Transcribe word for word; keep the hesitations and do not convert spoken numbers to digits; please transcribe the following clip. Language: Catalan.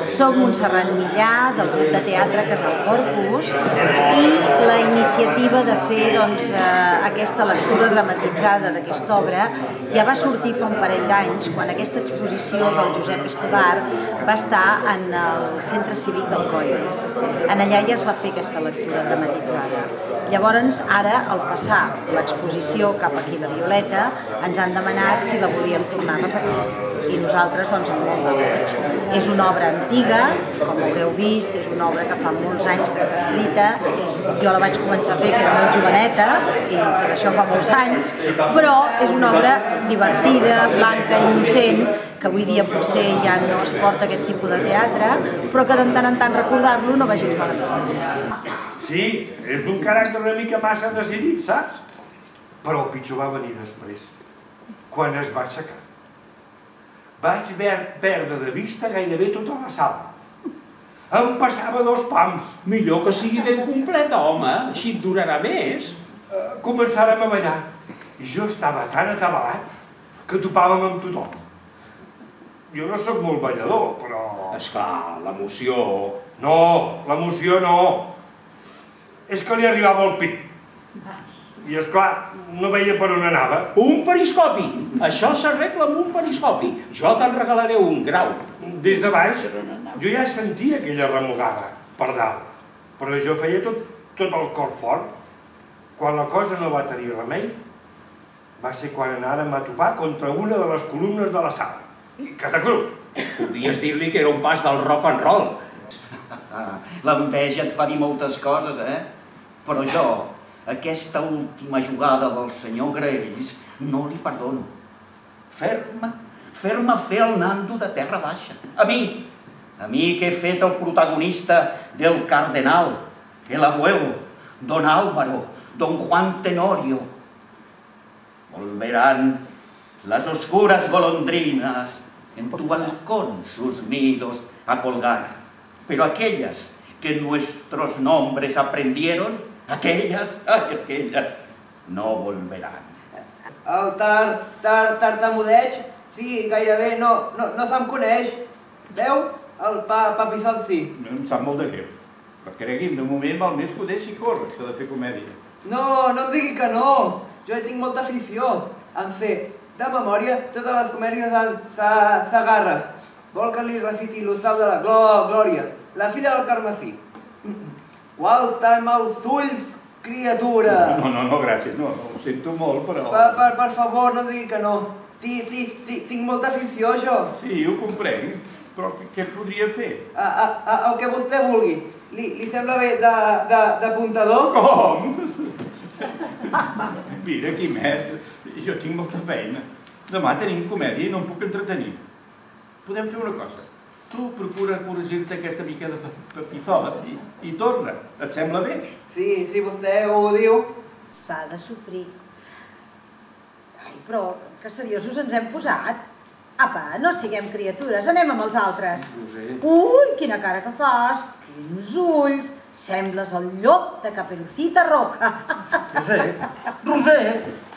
Soc Montserrat Millà, del grup de teatre Casal Corpus, i la iniciativa de fer doncs, aquesta lectura dramatitzada d'aquesta obra ja va sortir fa un parell d'anys, quan aquesta exposició del Josep Escobar va estar en el Centre Cívic del Coll. En allà ja es va fer aquesta lectura dramatitzada. Llavors, ara, al passar l'exposició cap aquí a la Violeta, ens han demanat si la volíem tornar a repetir. I nosaltres, doncs, amb molt de goig. És una obra antiga, com haureu vist, és una obra que fa molts anys que està escrita. Jo la vaig començar a fer, que era molt joveneta, i per això fa molts anys, però és una obra divertida, blanca, innocent, que avui dia potser ja no es porta aquest tipus de teatre, però que de tant en tant recordar-lo no va gens malament. Sí, és d'un caràcter una mica massa decidit, saps? Però el pitjor va venir després, quan es va aixecar. Vaig perdre de vista gairebé tota la sala. Em passava dos pams. Millor que sigui ben completa, home, així et durarà més. Començàrem a ballar i jo estava tan atabalat que topàvem amb tothom. Jo no sóc molt ballador, però... Esclar, l'emoció... No, l'emoció no. És que li arribava al pit. I, esclar, no veia per on anava. Un periscopi! Això s'arregla amb un periscopi. Jo te'n regalaré un, Grau. Des de baix, jo ja sentia aquella remugada, per dalt. Però jo feia tot, tot el cor fort. Quan la cosa no va tenir remei, va ser quan anàrem a topar contra una de les columnes de la sala. Catacrup! Podries dir-li que era un pas del rock and roll. L'enveja et fa dir moltes coses, eh? Però jo, aquesta última jugada del senyor Graells, no li perdono. Fer-me, fer-me fer el Nando de terra baixa. A mi, a mi que he fet el protagonista del Cardenal, el abuelo, don Álvaro, don Juan Tenorio. Volverán las oscuras golondrinas en tu balcón sus nidos a colgar. Pero aquellas que nuestros nombres aprendieron, aquellas, ay, aquellas, no volverán. El tar, tar, tartamudeig, sí, gairebé no, no, no se'm coneix. Veu? El pa, papizol sí. Em sap molt de greu. Però cregui'm, de moment val més que ho deixi córrer, això de fer comèdia. No, no em digui que no. Jo hi tinc molta afició en fer de memòria totes les comèdies de Sagarra. Vol que li reciti l'Hostal de la Glòria, la filla del Carmesí. Gualta amb els ulls, criatura! No, no, no, gràcies, no, ho sento molt, però... Per, per, per favor, no digui que no. Ti, ti, ti, tinc molta afició, això. Sí, ho comprenc, però què podria fer? A, a, a, el que vostè vulgui. Li, li sembla bé d'apuntador? Com? Mira, Quimet, jo tinc molta feina. Demà tenim comèdia i no em puc entretenir. Podem fer una cosa. Tu procura corregir-te aquesta mica de papizola i, i torna. Et sembla bé? Sí, si vostè ho diu. S'ha de sofrir. Ai, però que seriosos ens hem posat. Apa, no siguem criatures, anem amb els altres. Roser. Ui, quina cara que fas, quins ulls. Sembles el llop de Caperucita Roja. Roser, Roser,